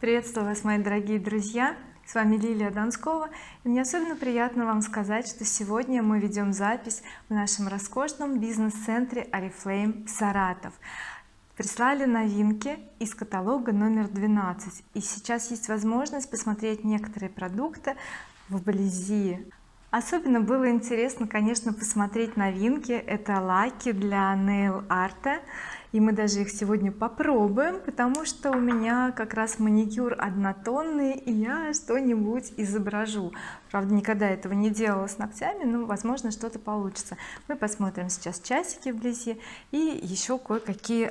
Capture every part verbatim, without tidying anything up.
Приветствую вас, мои дорогие друзья, с вами Лилия Донскова, и мне особенно приятно вам сказать, что сегодня мы ведем запись в нашем роскошном бизнес-центре oriflame Саратов. Прислали новинки из каталога номер двенадцать, и сейчас есть возможность посмотреть некоторые продукты вблизи. Особенно было интересно, конечно, посмотреть новинки. Это лаки для nail арта, и мы даже их сегодня попробуем, потому что у меня как раз маникюр однотонный, и я что-нибудь изображу. Правда, никогда этого не делала с ногтями, но возможно что-то получится. Мы посмотрим сейчас часики вблизи и еще кое-какие,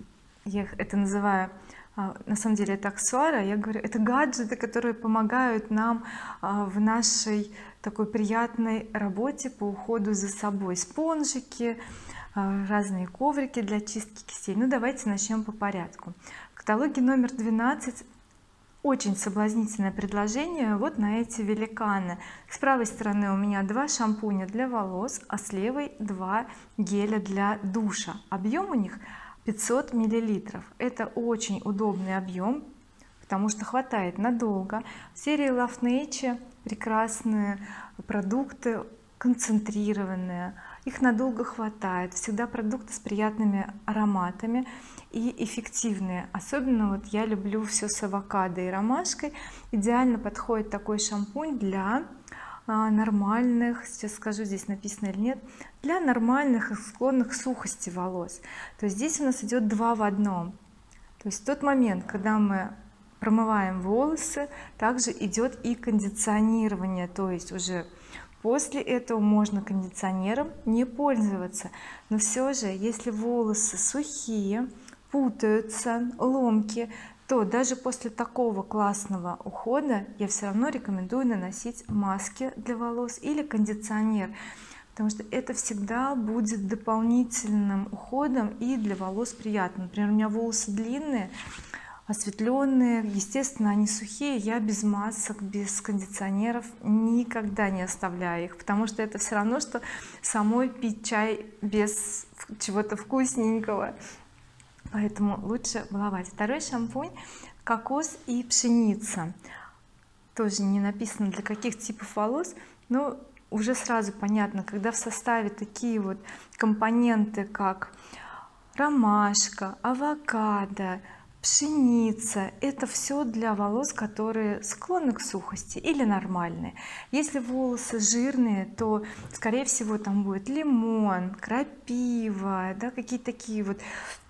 я это называю, на самом деле это аксессуары, я говорю, это гаджеты, которые помогают нам в нашей такой приятной работе по уходу за собой. Спонжики, разные коврики для чистки кистей. Ну давайте начнем по порядку. В каталоге номер двенадцать очень соблазнительное предложение вот на эти великаны. С правой стороны у меня два шампуня для волос, а с левой два геля для душа. Объем у них пятьсот миллилитров. Это очень удобный объем, потому что хватает надолго. В серии Love Nature прекрасные продукты, концентрированные, их надолго хватает, всегда продукты с приятными ароматами и эффективные. Особенно вот я люблю все с авокадо и ромашкой. Идеально подходит такой шампунь для а, нормальных, сейчас скажу, здесь написано или нет, для нормальных и склонных к сухости волос. То есть здесь у нас идет два в одном. То есть в тот момент, когда мы промываем волосы, также идет и кондиционирование, то есть уже после этого можно кондиционером не пользоваться. Но все же, если волосы сухие, путаются, ломкие, то даже после такого классного ухода я все равно рекомендую наносить маски для волос или кондиционер, потому что это всегда будет дополнительным уходом и для волос приятно. Например, у меня волосы длинные, осветленные, естественно они сухие, я без масок, без кондиционеров никогда не оставляю их, потому что это все равно что самой пить чай без чего-то вкусненького, поэтому лучше баловать. Второй шампунь кокос и пшеница, тоже не написано для каких типов волос, но уже сразу понятно, когда в составе такие вот компоненты как ромашка, авокадо, пшеница, это все для волос, которые склонны к сухости или нормальные. Если волосы жирные, то скорее всего там будет лимон, крапива, да, какие-то такие вот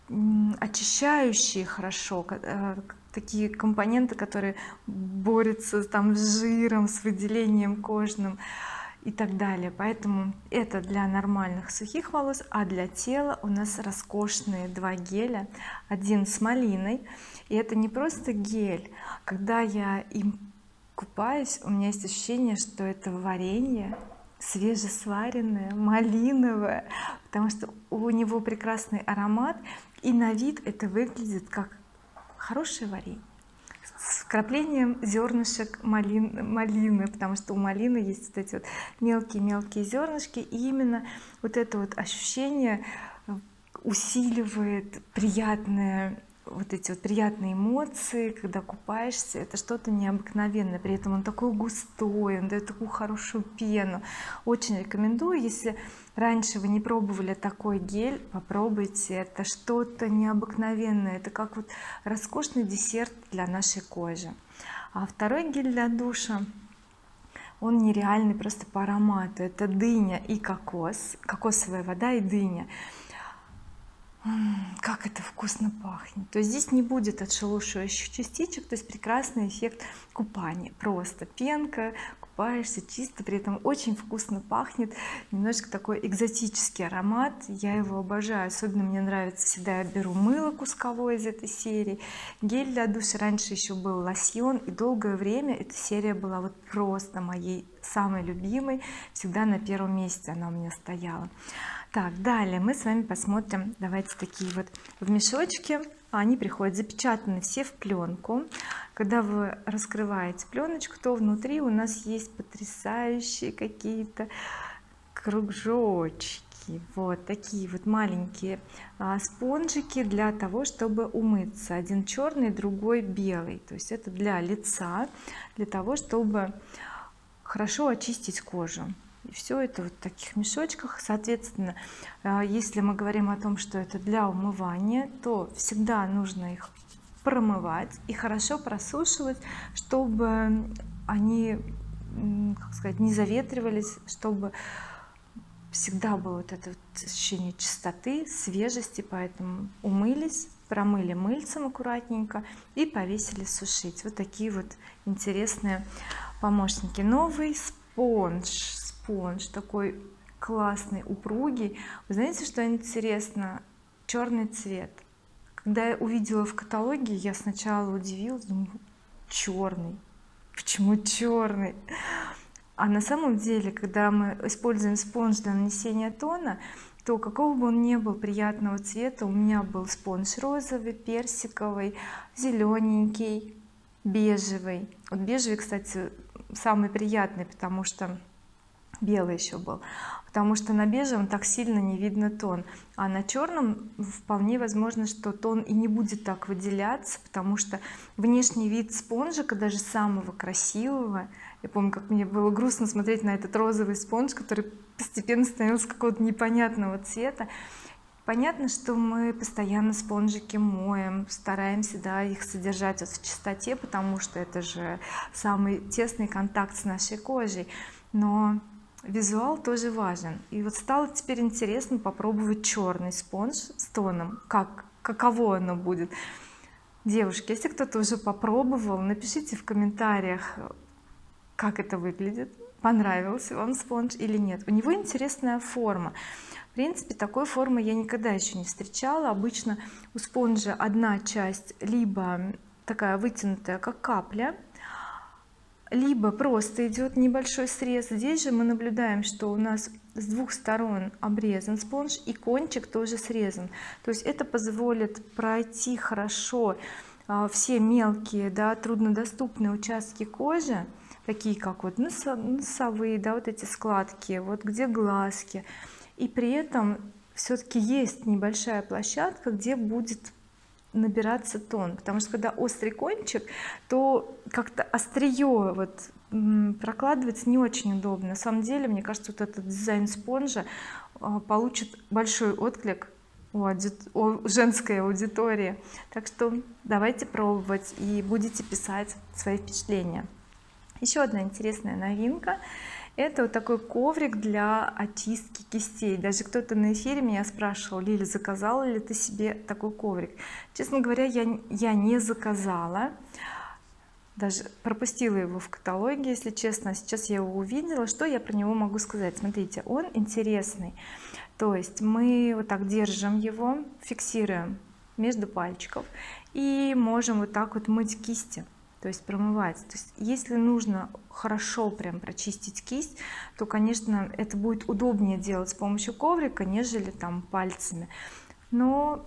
очищающие хорошо, такие компоненты, которые борются там с жиром, с выделением кожным и так далее. Поэтому это для нормальных сухих волос, а для тела у нас роскошные два геля, один с малиной, и это не просто гель, когда я им купаюсь, у меня есть ощущение, что это варенье свежесваренное, малиновое, потому что у него прекрасный аромат, и на вид это выглядит как хорошее варенье с вкраплением зернышек малин, малины, потому что у малины есть вот эти вот мелкие-мелкие зернышки, и именно вот это вот ощущение усиливает приятное, вот эти вот приятные эмоции, когда купаешься. Это что-то необыкновенное, при этом он такой густой, он дает такую хорошую пену. Очень рекомендую, если раньше вы не пробовали такой гель, попробуйте, это что-то необыкновенное, это как вот роскошный десерт для нашей кожи. А второй гель для душа, он нереальный просто по аромату, это дыня и кокос, кокосовая вода и дыня. Как это вкусно пахнет. То есть здесь не будет отшелушивающих частичек, то есть прекрасный эффект купания, просто пенка, купаешься чисто, при этом очень вкусно пахнет, немножко такой экзотический аромат, я его обожаю. Особенно мне нравится, всегда я беру мыло кусковое из этой серии, гель для душа, раньше еще был лосьон, и долгое время эта серия была вот просто моей самой любимой, всегда на первом месте она у меня стояла. Так, далее мы с вами посмотрим, давайте такие вот в мешочке, они приходят запечатаны все в пленку. Когда вы раскрываете пленочку, то внутри у нас есть потрясающие какие-то кружочки, маленькие, вот такие вот маленькие а, спонжики для того, чтобы умыться. Один черный, другой белый, то есть это для лица, для того, чтобы хорошо очистить кожу. И все это вот в таких мешочках. Соответственно, если мы говорим о том, что это для умывания, то всегда нужно их промывать и хорошо просушивать, чтобы они, как сказать, не заветривались, чтобы всегда было вот это вот ощущение чистоты, свежести. Поэтому умылись, промыли мыльцем аккуратненько и повесили сушить. Вот такие вот интересные помощники. Новый спонж спонж такой классный, упругий. Вы знаете, что интересно? Черный цвет. Когда я увидела в каталоге, я сначала удивилась, думаю, черный, почему черный? А на самом деле, когда мы используем спонж для нанесения тона, то какого бы он ни был приятного цвета, у меня был спонж розовый, персиковый, зелененький, бежевый. Вот бежевый, кстати, самый приятный, потому что белый еще был, потому что на бежевом так сильно не видно тон, а на черном вполне возможно, что тон и не будет так выделяться, потому что внешний вид спонжика, даже самого красивого, я помню, как мне было грустно смотреть на этот розовый спонж, который постепенно становился какого-то непонятного цвета. Понятно, что мы постоянно спонжики моем, стараемся, да, их содержать вот в чистоте, потому что это же самый тесный контакт с нашей кожей, но визуал тоже важен. И вот стало теперь интересно попробовать черный спонж с тоном, как каково оно будет. Девушки, если кто-то уже попробовал, напишите в комментариях, как это выглядит, понравился вам спонж или нет. У него интересная форма. В принципе, такой формы я никогда еще не встречала. Обычно у спонжа одна часть либо такая вытянутая, как капля, либо просто идет небольшой срез. Здесь же мы наблюдаем, что у нас с двух сторон обрезан спонж и кончик тоже срезан, то есть это позволит пройти хорошо а, все мелкие, да, труднодоступные участки кожи, такие как вот носовые, да, вот эти складки, вот где глазки, и при этом все-таки есть небольшая площадка, где будет набираться тон, потому что когда острый кончик, то как-то острие вот прокладывается не очень удобно. На самом деле, мне кажется, вот этот дизайн спонжа получит большой отклик у, ауди... у женской аудитории, так что давайте пробовать и будете писать свои впечатления. Еще одна интересная новинка — это вот такой коврик для очистки кистей. Даже кто-то на эфире меня спрашивал: Лиля, заказала ли ты себе такой коврик? Честно говоря, я, я не заказала, даже пропустила его в каталоге, если честно. Сейчас я его увидела. Что я про него могу сказать? Смотрите, он интересный, то есть мы вот так держим его, фиксируем между пальчиков и можем вот так вот мыть кисти, то есть промывать. То есть если нужно хорошо прям прочистить кисть, то конечно это будет удобнее делать с помощью коврика, нежели там пальцами, но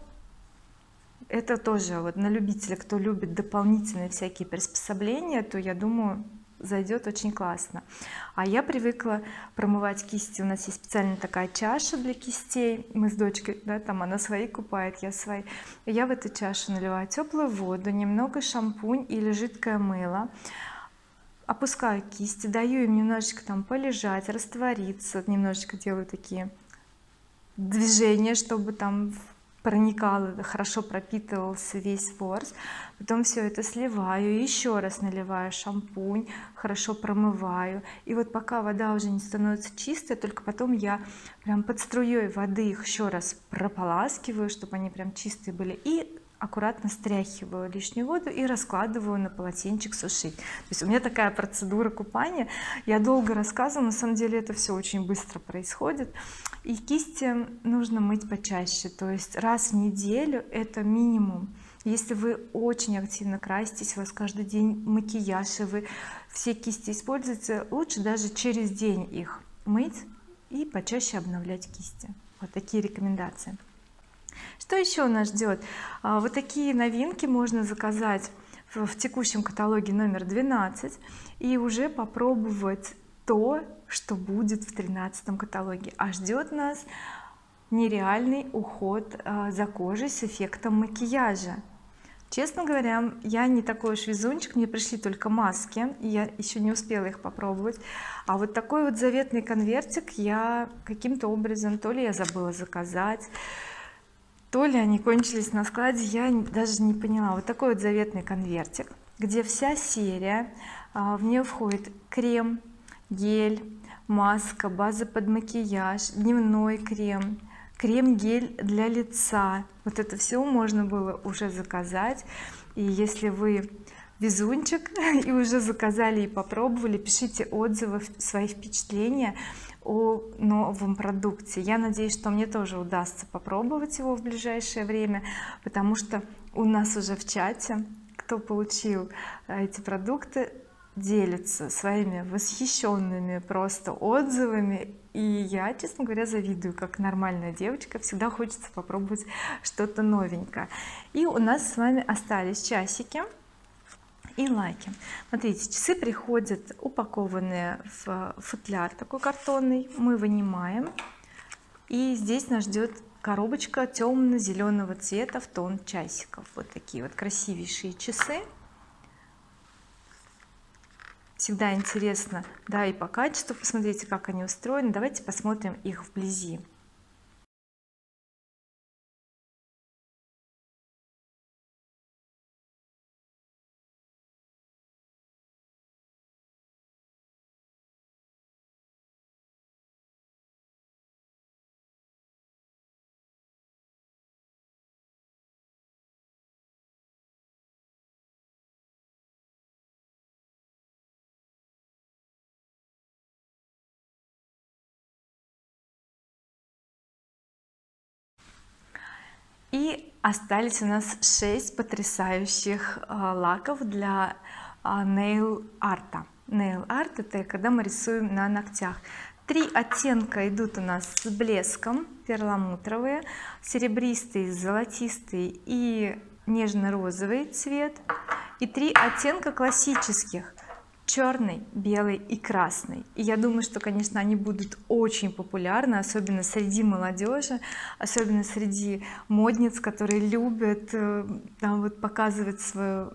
это тоже вот на любителя, кто любит дополнительные всякие приспособления, то я думаю зайдет очень классно. А я привыкла промывать кисти, у нас есть специально такая чаша для кистей, мы с дочкой, да, там она свои купает, я свои, я в эту чашу наливаю теплую воду, немного шампунь или жидкое мыло, опускаю кисти, даю им немножечко там полежать, раствориться, немножечко делаю такие движения, чтобы там проникал, хорошо пропитывался весь ворс, потом все это сливаю, еще раз наливаю шампунь, хорошо промываю, и вот пока вода уже не становится чистой, только потом я прям под струей воды их еще раз прополаскиваю, чтобы они прям чистые были, и аккуратно стряхиваю лишнюю воду и раскладываю на полотенчик сушить. То есть у меня такая процедура купания, я долго рассказываю, на самом деле это все очень быстро происходит. И кисти нужно мыть почаще, то есть раз в неделю это минимум. Если вы очень активно краситесь, у вас каждый день макияж и вы все кисти используете, лучше даже через день их мыть и почаще обновлять кисти. Вот такие рекомендации. Что еще нас ждет? Вот такие новинки можно заказать в, в текущем каталоге номер двенадцать и уже попробовать то, что будет в тринадцатом каталоге. А ждет нас нереальный уход э, за кожей с эффектом макияжа. Честно говоря, я не такой уж везунчик, мне пришли только маски и я еще не успела их попробовать, а вот такой вот заветный конвертик я каким-то образом, то ли я забыла заказать, то ли они кончились на складе, я даже не поняла. Вот такой вот заветный конвертик, где вся серия, в нее входит крем, гель, маска, база под макияж, дневной крем, крем-гель для лица. Вот это все можно было уже заказать, и если вы везунчик и уже заказали и попробовали, пишите отзывы, свои впечатления о новом продукте. Я надеюсь, что мне тоже удастся попробовать его в ближайшее время, потому что у нас уже в чате, кто получил эти продукты, делятся своими восхищенными просто отзывами, и я, честно говоря, завидую, как нормальная девочка, всегда хочется попробовать что-то новенькое. И у нас с вами остались часики и лаки. Смотрите, часы приходят упакованные в футляр такой картонный, мы вынимаем, и здесь нас ждет коробочка темно-зеленого цвета в тон часиков. Вот такие вот красивейшие часы. Всегда интересно, да, и по качеству посмотрите, как они устроены. Давайте посмотрим их вблизи. И остались у нас шесть потрясающих э, лаков для э, nail арта. Nail арт — это когда мы рисуем на ногтях. Три оттенка идут у нас с блеском: перламутровые, серебристый, золотистый и нежно-розовый цвет, и три оттенка классических: черный, белый и красный. И я думаю, что, конечно, они будут очень популярны, особенно среди молодежи, особенно среди модниц, которые любят там вот показывать свою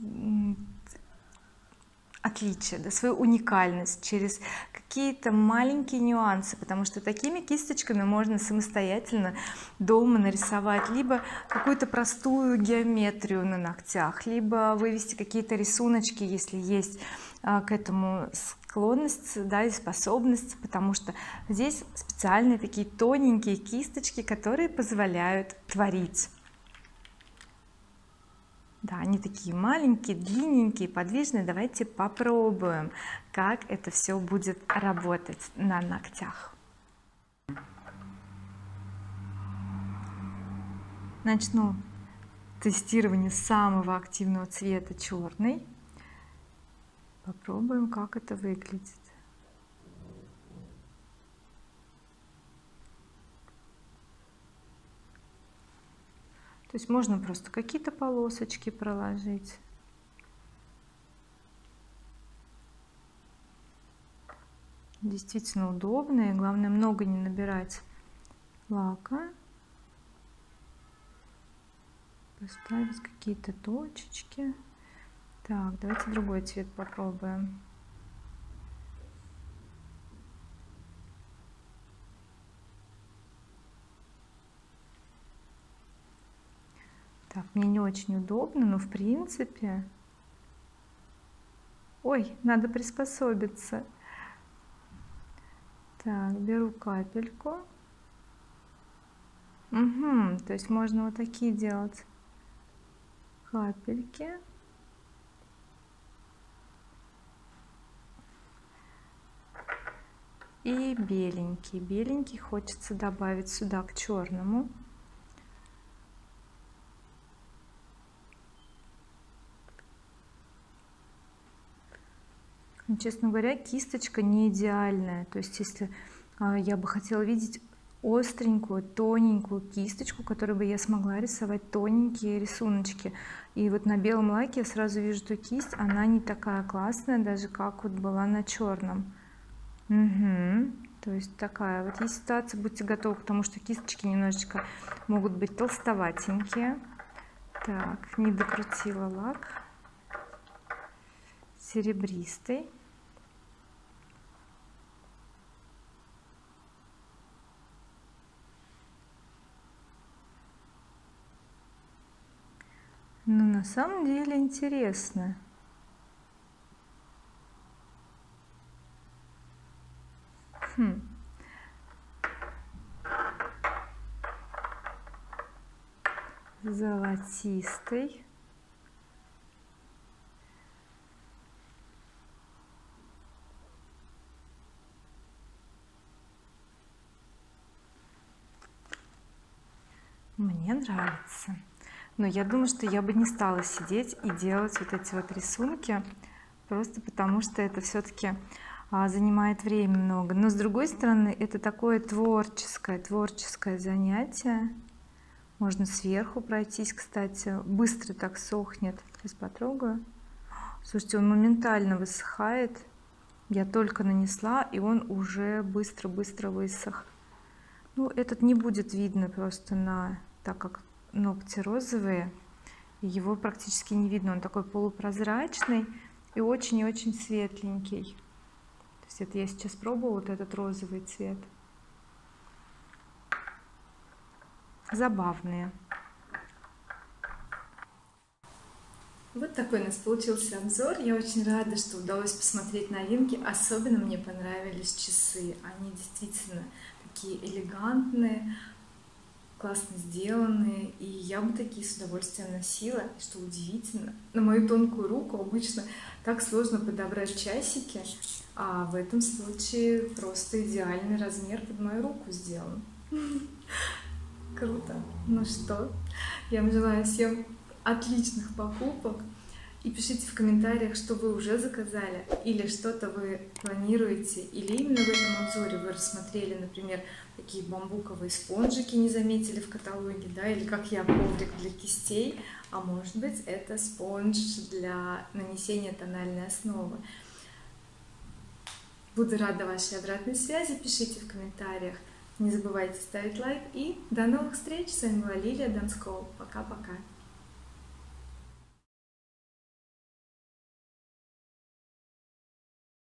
отличие, да, свою уникальность через какие-то маленькие нюансы, потому что такими кисточками можно самостоятельно дома нарисовать либо какую-то простую геометрию на ногтях, либо вывести какие-то рисуночки, если есть а, к этому склонность, да, и способность, потому что здесь специальные такие тоненькие кисточки, которые позволяют творить. Да, они такие маленькие, длинненькие, подвижные. Давайте попробуем, как это все будет работать на ногтях. Начну тестирование самого активного цвета черный. Попробуем, как это выглядит. То есть можно просто какие-то полосочки проложить. Действительно удобно, и главное, много не набирать лака. Поставить какие-то точечки. Так, давайте другой цвет попробуем. Так, мне не очень удобно, но в принципе, ой, надо приспособиться. Так, беру капельку. Угу, то есть можно вот такие делать капельки. И беленький, беленький хочется добавить сюда к черному. Честно говоря, кисточка не идеальная, то есть если а, я бы хотела видеть остренькую, тоненькую кисточку, которой бы я смогла рисовать тоненькие рисуночки. И вот на белом лаке я сразу вижу, что кисть, она не такая классная, даже как вот была на черном. Угу. То есть такая вот есть ситуация, будьте готовы к тому, что кисточки немножечко могут быть толстоватенькие. Так, не докрутила лак, серебристый. Но на самом деле интересно. Хм. Золотистый. Мне нравится. Но я думаю, что я бы не стала сидеть и делать вот эти вот рисунки, просто потому что это все-таки а, занимает время много. Но с другой стороны, это такое творческое творческое занятие. Можно сверху пройтись, кстати, быстро так сохнет. Сейчас потрогаю. Слушайте, он моментально высыхает. Я только нанесла, и он уже быстро-быстро высох. Ну, этот не будет видно просто на, так как ногти розовые, его практически не видно. Он такой полупрозрачный и очень и очень светленький. То есть это я сейчас пробую вот этот розовый цвет. Забавные. Вот такой у нас получился обзор. Я очень рада, что удалось посмотреть новинки. Особенно мне понравились часы. Они действительно такие элегантные, классно сделанные, и я бы такие с удовольствием носила. И что удивительно, на мою тонкую руку обычно так сложно подобрать часики, а в этом случае просто идеальный размер под мою руку сделан. Круто. Ну что, я вам желаю всем отличных покупок, и пишите в комментариях, что вы уже заказали, или что-то вы планируете, или именно в этом обзоре вы рассмотрели, например, такие бамбуковые спонжики не заметили в каталоге, да, или как я, коврик для кистей, а может быть это спонж для нанесения тональной основы. Буду рада вашей обратной связи, пишите в комментариях, не забывайте ставить лайк, и до новых встреч. С вами была Лилия Донскова. Пока-пока.